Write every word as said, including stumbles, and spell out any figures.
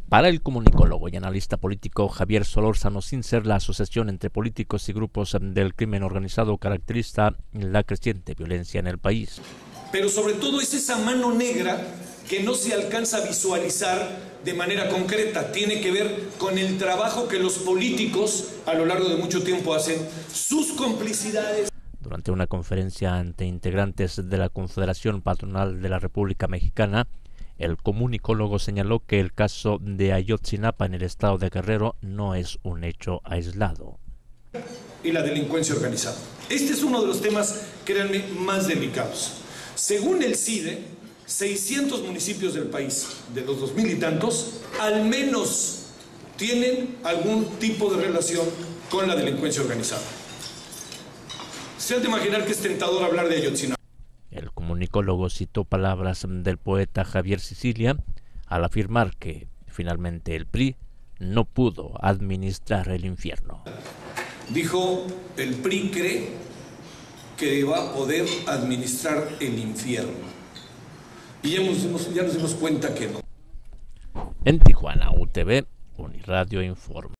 Para el comunicólogo y analista político Javier Solórzano Sincer, la asociación entre políticos y grupos del crimen organizado caracteriza la creciente violencia en el país. Pero sobre todo es esa mano negra que no se alcanza a visualizar de manera concreta. Tiene que ver con el trabajo que los políticos a lo largo de mucho tiempo hacen, sus complicidades. Durante una conferencia ante integrantes de la Confederación Patronal de la República Mexicana, el comunicólogo señaló que el caso de Ayotzinapa en el estado de Guerrero no es un hecho aislado. Y la delincuencia organizada. Este es uno de los temas, créanme, más delicados. Según el C I D E, seiscientos municipios del país, de los dos mil y tantos, al menos tienen algún tipo de relación con la delincuencia organizada. Se han de imaginar que es tentador hablar de Ayotzinapa. El comunicólogo citó palabras del poeta Javier Sicilia al afirmar que finalmente el P R I no pudo administrar el infierno. Dijo, el P R I cree que va a poder administrar el infierno. Y ya nos, ya nos dimos cuenta que no. En Tijuana, U T V, Uniradio informa.